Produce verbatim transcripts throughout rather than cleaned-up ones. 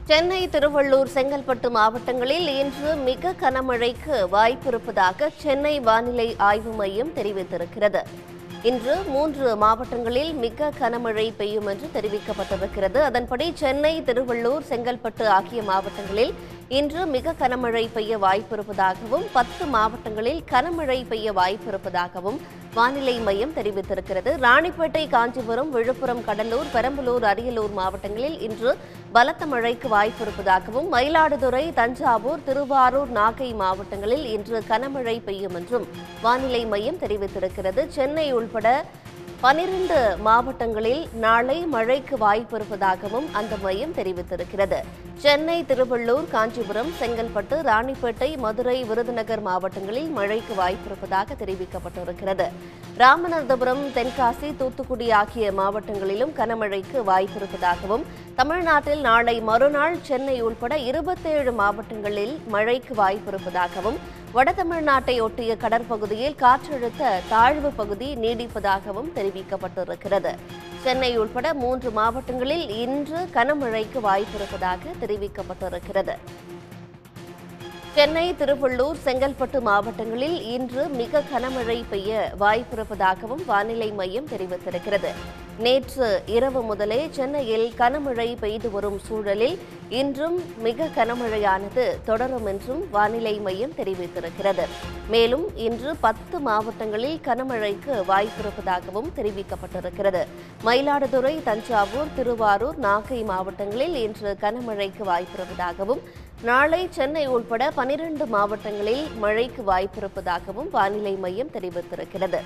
சென்னை, திருவள்ளூர், செங்கல்பட்டு மாவட்டங்களில் இன்று மிக கனமழைக்கு வாய்ப்பிருப்பதாக சென்னை வானிலை ஆய்வு மையம் தெரிவித்திருக்கிறது. இன்று மூன்று மாவட்டங்களில் மிக கனமழை பெய்யும் என்று தெரிவிக்கப்பட்டிருக்கிறது. அதன்படி சென்னை, திருவள்ளூர், செங்கல்பட்டு ஆகிய மாவட்டங்களில் இன்று மிக கனமழை பெய்ய வாய்ப்பிருப்பதாகவும் பத்து மாவட்டங்களில் கனமழை பெய்ய வாய்ப்பிருப்பதாகவும் வானிலை மையம் தெரிவித்திருக்கிறது. ராணிப்பேட்டை, காஞ்சிபுரம், விழுப்புரம், கடலூர், பெரம்பலூர், அரியலூர் மாவட்டங்களில் இன்று பலத்த மழைக்கு வாய்ப்பிருப்பதாகவும் மயிலாடுதுறை, தஞ்சாவூர், திருவாரூர், நாகை மாவட்டங்களில் இன்று கனமழை பெய்யும் என்றும் வானிலை மையம் தெரிவித்திருக்கிறது. சென்னை உள்பட பனிரண்டு மாவட்டங்களில் நாளை மழைக்கு வாய்ப்பிருப்பதாகவும் அந்த மையம் தெரிவித்திருக்கிறது. சென்னை, திருவள்ளூர், காஞ்சிபுரம், செங்கல்பட்டு, ராணிப்பேட்டை, மதுரை, விருதுநகர் மாவட்டங்களில் மழைக்கு வாய்ப்பிருப்பதாக தெரிவிக்கப்பட்டிருக்கிறது. ராமநாதபுரம், தென்காசி, தூத்துக்குடி ஆகிய மாவட்டங்களிலும் கனமழைக்கு வாய்ப்பிருப்பதாகவும் தமிழ்நாட்டில் நாளை மறுநாள் சென்னை உள்பட இருபத்தேழு மாவட்டங்களில் மழைக்கு வாய்ப்பிருப்பதாகவும் வட தமிழ்நாட்டை ஒட்டிய கடற்பகுதியில் காற்றழுத்த தாழ்வு பகுதி நீடிப்பதாகவும் தெரிவிக்கப்பட்டிருக்கிறது. சென்னை உள்பட மூன்று மாவட்டங்களில் இன்று கனமழைக்கு வாய்ப்பிருப்பதாக தெரிவிக்கப்பட்டிருக்கிறது. சென்னை, திருவள்ளூர், செங்கல்பட்டு மாவட்டங்களில் இன்று மிக கனமழை பெய்ய வாய்ப்பிருப்பதாகவும் வானிலை மையம் தெரிவித்திருக்கிறது. நேற்று இரவு முதலே சென்னையில் கனமழை பெய்து வரும் சூழலில் இன்றும் மிக கனமழையானது தொடரும் என்றும் வானிலை மையம் தெரிவித்திருக்கிறது. மேலும் இன்று பத்து மாவட்டங்களில் கனமழைக்கு வாய்ப்பிருப்பதாகவும் தெரிவிக்கப்பட்டிருக்கிறது. மயிலாடுதுறை, தஞ்சாவூர், திருவாரூர், நாகை மாவட்டங்களில் இன்று கனமழைக்கு வாய்ப்பிருப்பதாகவும் நாளை சென்னை உள்பட பனிரண்டு மாவட்டங்களில் மழைக்கு வாய்ப்பிருப்பதாகவும் வானிலை மையம் தெரிவித்திருக்கிறது.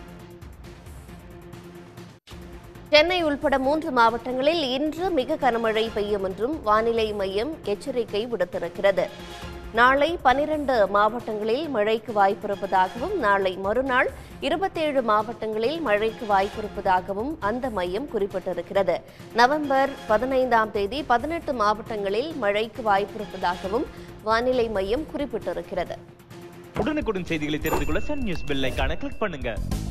சென்னை உள்பட மூன்று மாவட்டங்களில் இன்று மிக கனமழை பெய்யும் என்றும் வானிலை மையம் எச்சரிக்கை விடுத்திருக்கிறது. நாளை பனிரண்டு மாவட்டங்களில் மழைக்கு வாய்ப்பிருப்பதாகவும் நாளை மறுநாள் இருபத்தேழு மாவட்டங்களில் மழைக்கு வாய்ப்பிருப்பதாகவும் அந்த மையம் குறிப்பிட்டிருக்கிறது. நவம்பர் பதினைந்தாம் தேதி பதினெட்டு மாவட்டங்களில் மழைக்கு வாய்ப்பிருப்பதாகவும் வானிலை மையம் குறிப்பிட்டிருக்கிறது. உடனுக்குடன் செய்திகளை தெரிந்து கொள்ள சன் நியூஸ் பெல் ஐகானை கிளிக் பண்ணுங்க.